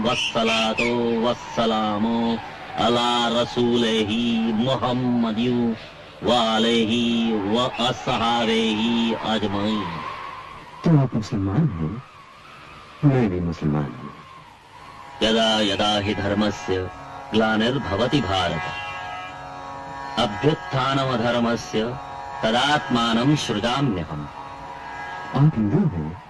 वस्सलातो वस्सलामो अला रसूलिही मुहम्मदियु व अलैहि व अस्हाबिही अजमईन। तो आप मुसलमान हैं? मैं भी मुसलमान हूँ। यदा यदा हि धर्मस्य ग्लानिर्भवति भारत अभ्युत्थानमधर्मस्य तदात्मानं सृजाम्यहम्। आप हिंदू हैं?